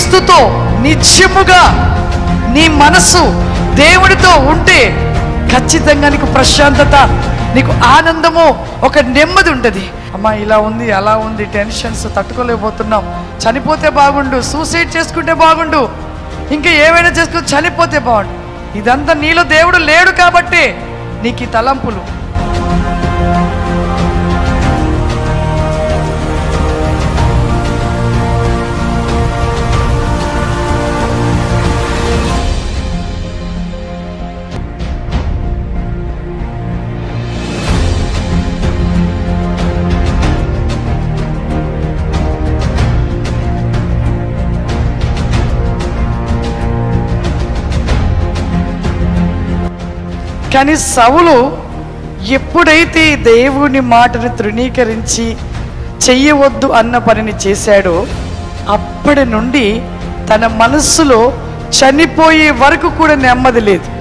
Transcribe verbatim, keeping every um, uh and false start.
క్రీస్తుతో నిత్యముగా నీ మనసు దేవుడితో ఉంటే ఖచ్చితంగా నీకు ప్రశాంతత, నీకు ఆనందము, ఒక నెమ్మది ఉంటుంది. అమ్మా ఇలా ఉంది, అలా ఉంది, టెన్షన్స్ తట్టుకోలేకపోతున్నాం, చనిపోతే బాగుండు, సూసైడ్ చేసుకుంటే బాగుండు, ఇంకా ఏమైనా చేసుకుని చనిపోతే బాగుండు. ఇదంతా నీలో దేవుడు లేడు కాబట్టి నీకు ఈ తలంపులు. కానీ సౌలు ఎప్పుడైతే దేవుని మాటను తృణీకరించి చెయ్యవద్దు అన్న పనిని చేశాడో అప్పటి నుండి తన మనస్సులో చనిపోయే వరకు కూడా నెమ్మది లేదు.